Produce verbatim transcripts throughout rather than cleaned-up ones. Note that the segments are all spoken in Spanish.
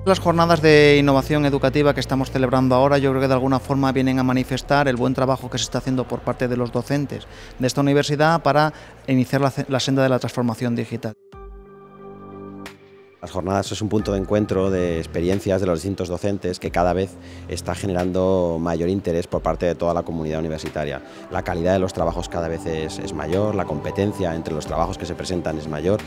Las jornadas de innovación educativa que estamos celebrando ahora, yo creo que de alguna forma vienen a manifestar el buen trabajo que se está haciendo por parte de los docentes de esta universidad para iniciar la, la senda de la transformación digital. Las jornadas es un punto de encuentro de experiencias de los distintos docentes que cada vez está generando mayor interés por parte de toda la comunidad universitaria. La calidad de los trabajos cada vez es, es mayor, la competencia entre los trabajos que se presentan es mayor.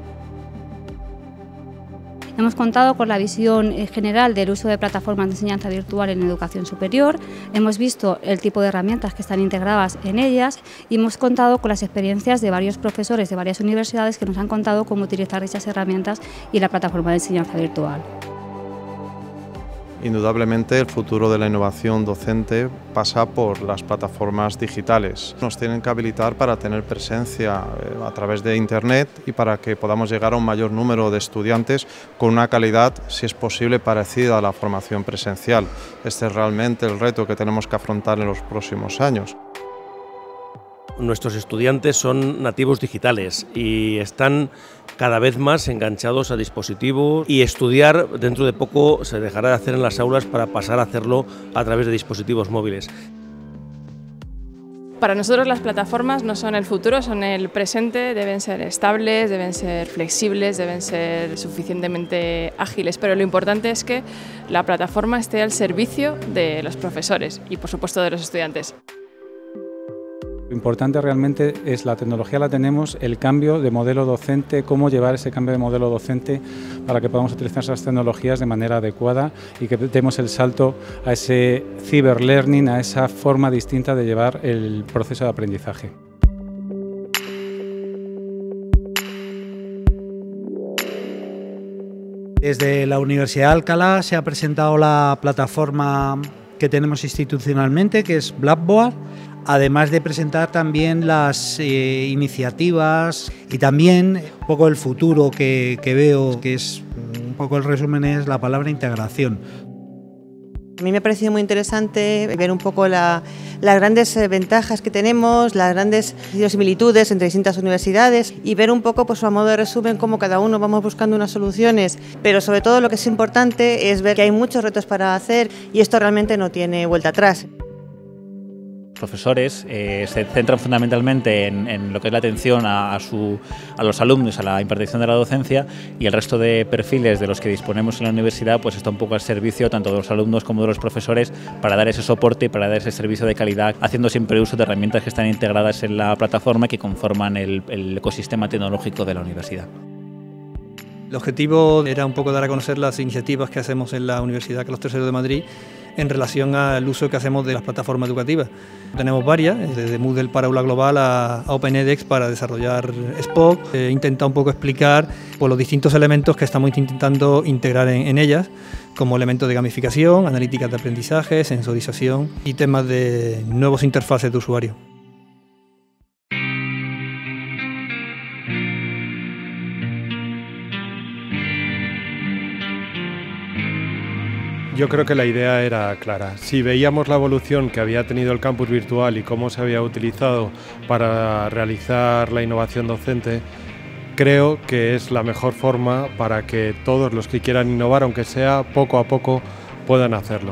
Hemos contado con la visión general del uso de plataformas de enseñanza virtual en educación superior, hemos visto el tipo de herramientas que están integradas en ellas y hemos contado con las experiencias de varios profesores de varias universidades que nos han contado cómo utilizar esas herramientas y la plataforma de enseñanza virtual. Indudablemente el futuro de la innovación docente pasa por las plataformas digitales. Nos tienen que habilitar para tener presencia a través de Internet y para que podamos llegar a un mayor número de estudiantes con una calidad, si es posible, parecida a la formación presencial. Este es realmente el reto que tenemos que afrontar en los próximos años. Nuestros estudiantes son nativos digitales y están cada vez más enganchados a dispositivos y estudiar dentro de poco se dejará de hacer en las aulas para pasar a hacerlo a través de dispositivos móviles. Para nosotros las plataformas no son el futuro, son el presente, deben ser estables, deben ser flexibles, deben ser suficientemente ágiles, pero lo importante es que la plataforma esté al servicio de los profesores y por supuesto de los estudiantes. Lo importante realmente es la tecnología la tenemos, el cambio de modelo docente, cómo llevar ese cambio de modelo docente para que podamos utilizar esas tecnologías de manera adecuada y que demos el salto a ese cyberlearning, a esa forma distinta de llevar el proceso de aprendizaje. Desde la Universidad de Alcalá se ha presentado la plataforma que tenemos institucionalmente, que es Blackboard, además de presentar también las eh, iniciativas y también un poco el futuro que, que veo, que es un poco el resumen es la palabra integración. A mí me ha parecido muy interesante ver un poco la, las grandes ventajas que tenemos, las grandes similitudes entre distintas universidades y ver un poco, pues, a modo de resumen, cómo cada uno vamos buscando unas soluciones, pero sobre todo lo que es importante es ver que hay muchos retos para hacer y esto realmente no tiene vuelta atrás. Los profesores eh, se centran fundamentalmente en, en lo que es la atención a, a, su, a los alumnos, a la impartición de la docencia, y el resto de perfiles de los que disponemos en la universidad pues está un poco al servicio tanto de los alumnos como de los profesores para dar ese soporte y para dar ese servicio de calidad, haciendo siempre uso de herramientas que están integradas en la plataforma y que conforman el, el ecosistema tecnológico de la universidad. El objetivo era un poco dar a conocer las iniciativas que hacemos en la Universidad Carlos tercero de Madrid en relación al uso que hacemos de las plataformas educativas. Tenemos varias, desde Moodle para Aula Global a OpenEdX para desarrollar Spock. He intentado un poco explicar por los distintos elementos que estamos intentando integrar en, en ellas, como elementos de gamificación, analíticas de aprendizaje, sensorización y temas de nuevos interfaces de usuario. Yo creo que la idea era clara. Si veíamos la evolución que había tenido el campus virtual y cómo se había utilizado para realizar la innovación docente, creo que es la mejor forma para que todos los que quieran innovar, aunque sea poco a poco, puedan hacerlo.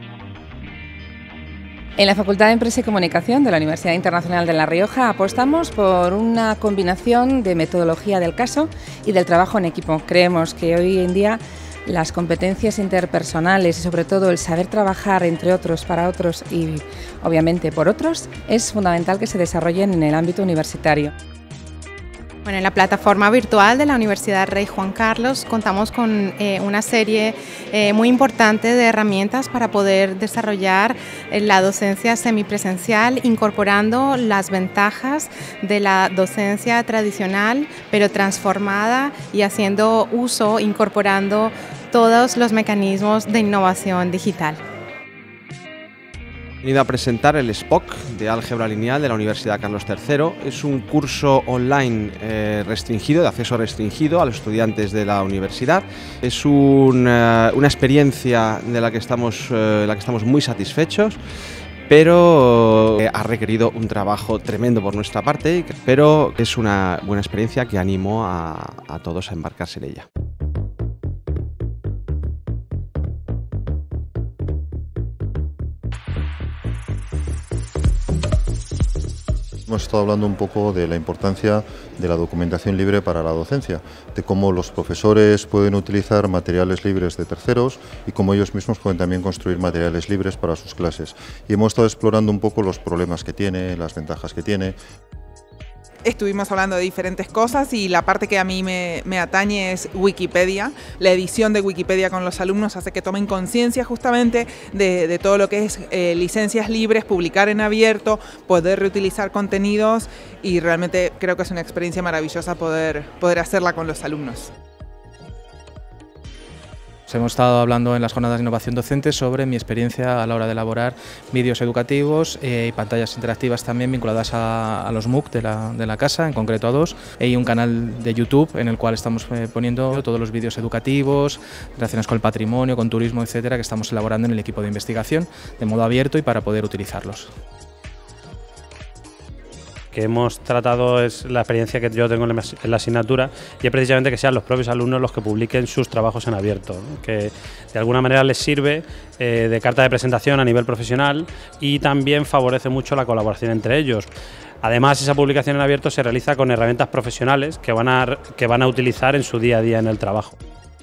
En la Facultad de Empresa y Comunicación de la Universidad Internacional de La Rioja apostamos por una combinación de metodología del caso y del trabajo en equipo. Creemos que hoy en día las competencias interpersonales y sobre todo el saber trabajar entre otros, para otros y obviamente por otros es fundamental que se desarrollen en el ámbito universitario. Bueno, en la plataforma virtual de la Universidad Rey Juan Carlos contamos con eh, una serie eh, muy importante de herramientas para poder desarrollar eh, la docencia semipresencial, incorporando las ventajas de la docencia tradicional, pero transformada y haciendo uso, incorporando todos los mecanismos de innovación digital. He venido a presentar el Spock de Álgebra Lineal de la Universidad Carlos tercero. Es un curso online eh, restringido, de acceso restringido a los estudiantes de la universidad. Es un, eh, una experiencia de la que estamos, eh, la que estamos muy satisfechos, pero eh, ha requerido un trabajo tremendo por nuestra parte, pero es una buena experiencia que animo a, a todos a embarcarse en ella. Hemos estado hablando un poco de la importancia de la documentación libre para la docencia, de cómo los profesores pueden utilizar materiales libres de terceros y cómo ellos mismos pueden también construir materiales libres para sus clases. Y hemos estado explorando un poco los problemas que tiene, las ventajas que tiene. Estuvimos hablando de diferentes cosas y la parte que a mí me, me atañe es Wikipedia. La edición de Wikipedia con los alumnos hace que tomen conciencia justamente de, de todo lo que es eh, licencias libres, publicar en abierto, poder reutilizar contenidos y realmente creo que es una experiencia maravillosa poder, poder hacerla con los alumnos. Hemos estado hablando en las jornadas de innovación docente sobre mi experiencia a la hora de elaborar vídeos educativos eh, y pantallas interactivas también vinculadas a, a los MOOC de la, de la casa, en concreto a dos, y un canal de YouTube en el cual estamos eh, poniendo todos los vídeos educativos relacionados con el patrimonio, con turismo, etcétera, que estamos elaborando en el equipo de investigación de modo abierto y para poder utilizarlos. Que hemos tratado es la experiencia que yo tengo en la asignatura y es precisamente que sean los propios alumnos los que publiquen sus trabajos en abierto, ¿no? Que de alguna manera les sirve eh, de carta de presentación a nivel profesional y también favorece mucho la colaboración entre ellos. Además, esa publicación en abierto se realiza con herramientas profesionales que van a, que van a utilizar en su día a día en el trabajo.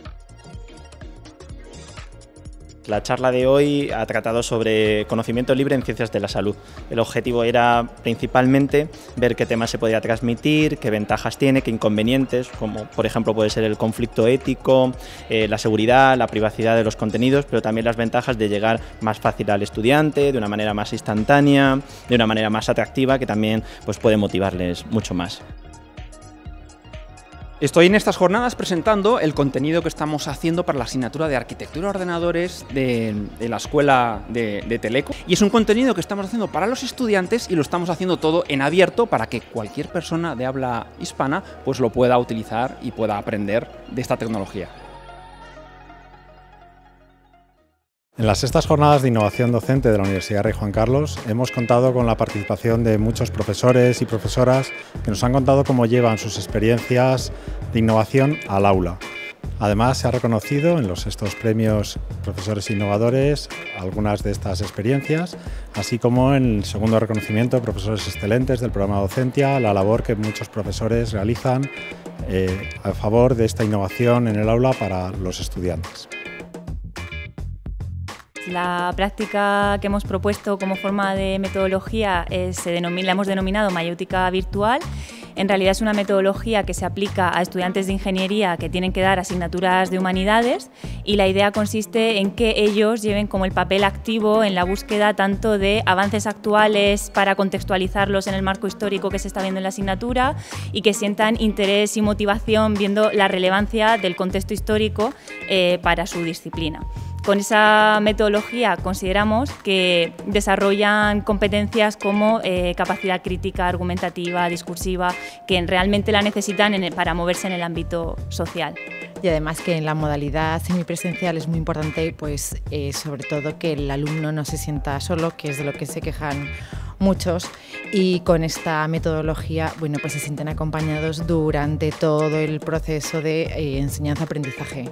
La charla de hoy ha tratado sobre conocimiento libre en ciencias de la salud. El objetivo era principalmente ver qué temas se podía transmitir, qué ventajas tiene, qué inconvenientes, como por ejemplo puede ser el conflicto ético, eh, la seguridad, la privacidad de los contenidos, pero también las ventajas de llegar más fácil al estudiante, de una manera más instantánea, de una manera más atractiva, que también pues, puede motivarles mucho más. Estoy en estas jornadas presentando el contenido que estamos haciendo para la asignatura de Arquitectura de Ordenadores de, de la Escuela de, de Teleco. Y es un contenido que estamos haciendo para los estudiantes y lo estamos haciendo todo en abierto para que cualquier persona de habla hispana pues lo pueda utilizar y pueda aprender de esta tecnología. En las sextas jornadas de innovación docente de la Universidad Rey Juan Carlos hemos contado con la participación de muchos profesores y profesoras que nos han contado cómo llevan sus experiencias de innovación al aula. Además, se ha reconocido en los sextos premios Profesores Innovadores algunas de estas experiencias, así como en el segundo reconocimiento Profesores Excelentes del programa Docentia, la labor que muchos profesores realizan eh, a favor de esta innovación en el aula para los estudiantes. La práctica que hemos propuesto como forma de metodología es, se denomina, la hemos denominado mayéutica virtual. En realidad es una metodología que se aplica a estudiantes de ingeniería que tienen que dar asignaturas de humanidades y la idea consiste en que ellos lleven como el papel activo en la búsqueda tanto de avances actuales para contextualizarlos en el marco histórico que se está viendo en la asignatura y que sientan interés y motivación viendo la relevancia del contexto histórico eh, para su disciplina. Con esa metodología consideramos que desarrollan competencias como eh, capacidad crítica, argumentativa, discursiva, que realmente la necesitan en el, para moverse en el ámbito social. Y además que en la modalidad semipresencial es muy importante, pues eh, sobre todo que el alumno no se sienta solo, que es de lo que se quejan muchos, y con esta metodología bueno, pues se sienten acompañados durante todo el proceso de eh, enseñanza-aprendizaje.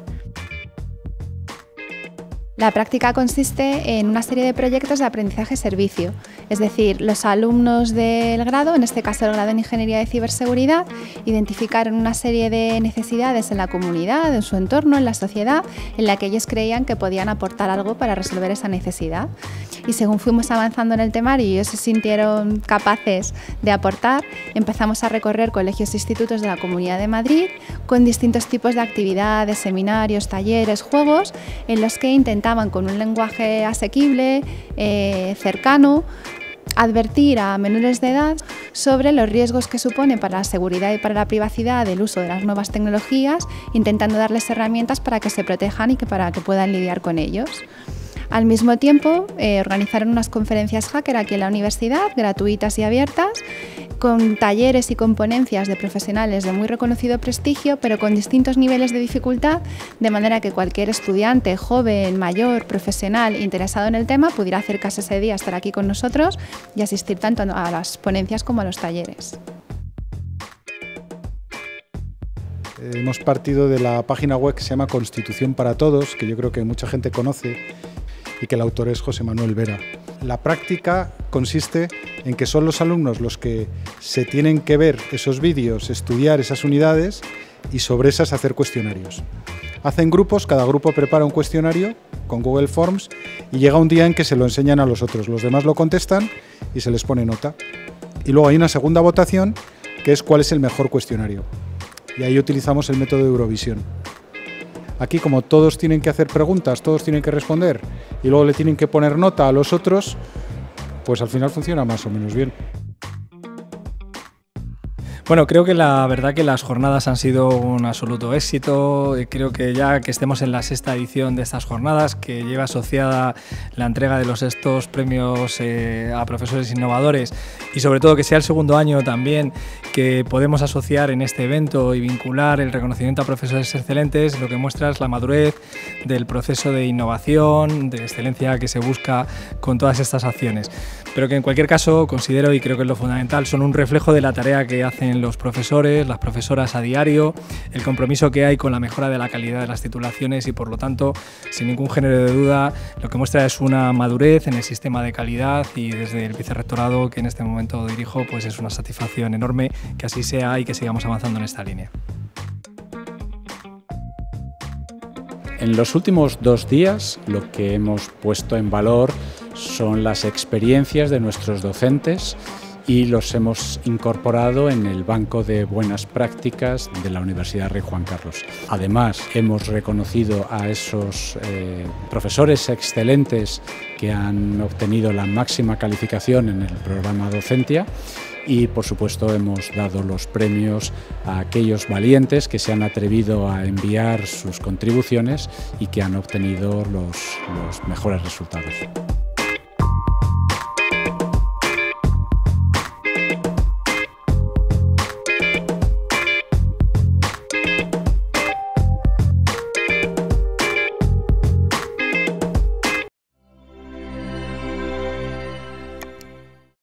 La práctica consiste en una serie de proyectos de aprendizaje-servicio, es decir, los alumnos del grado, en este caso el grado en Ingeniería de Ciberseguridad, identificaron una serie de necesidades en la comunidad, en su entorno, en la sociedad, en la que ellos creían que podían aportar algo para resolver esa necesidad. Y según fuimos avanzando en el temario y ellos se sintieron capaces de aportar, empezamos a recorrer colegios e institutos de la Comunidad de Madrid con distintos tipos de actividades, seminarios, talleres, juegos, en los que intentamos con un lenguaje asequible, eh, cercano, advertir a menores de edad sobre los riesgos que supone para la seguridad y para la privacidad el uso de las nuevas tecnologías, intentando darles herramientas para que se protejan y que para que puedan lidiar con ellos. Al mismo tiempo, eh, organizaron unas conferencias hacker aquí en la universidad, gratuitas y abiertas, con talleres y con ponencias de profesionales de muy reconocido prestigio, pero con distintos niveles de dificultad, de manera que cualquier estudiante, joven, mayor, profesional, interesado en el tema, pudiera acercarse ese día a estar aquí con nosotros y asistir tanto a las ponencias como a los talleres. Hemos partido de la página web que se llama Constitución para Todos, que yo creo que mucha gente conoce, y que el autor es José Manuel Vera. La práctica consiste en que son los alumnos los que se tienen que ver esos vídeos, estudiar esas unidades y sobre esas hacer cuestionarios. Hacen grupos, cada grupo prepara un cuestionario con Google Forms y llega un día en que se lo enseñan a los otros. Los demás lo contestan y se les pone nota. Y luego hay una segunda votación que es cuál es el mejor cuestionario. Y ahí utilizamos el método de Eurovisión. Aquí, como todos tienen que hacer preguntas, todos tienen que responder y luego le tienen que poner nota a los otros, pues al final funciona más o menos bien. Bueno, creo que la verdad que las jornadas han sido un absoluto éxito. Creo que ya que estemos en la sexta edición de estas jornadas, que lleva asociada la entrega de los estos premios eh, a profesores innovadores y sobre todo que sea el segundo año también que podemos asociar en este evento y vincular el reconocimiento a profesores excelentes, lo que muestra es la madurez del proceso de innovación, de excelencia que se busca con todas estas acciones. Pero que en cualquier caso considero, y creo que es lo fundamental, son un reflejo de la tarea que hacen los profesores, las profesoras a diario, el compromiso que hay con la mejora de la calidad de las titulaciones y por lo tanto, sin ningún género de duda, lo que muestra es una madurez en el sistema de calidad y desde el vicerrectorado que en este momento dirijo, pues es una satisfacción enorme que así sea y que sigamos avanzando en esta línea. En los últimos dos días lo que hemos puesto en valor son las experiencias de nuestros docentes y los hemos incorporado en el banco de buenas prácticas de la Universidad Rey Juan Carlos. Además, hemos reconocido a esos eh, profesores excelentes que han obtenido la máxima calificación en el programa Docentia y, por supuesto, hemos dado los premios a aquellos valientes que se han atrevido a enviar sus contribuciones y que han obtenido los, los mejores resultados.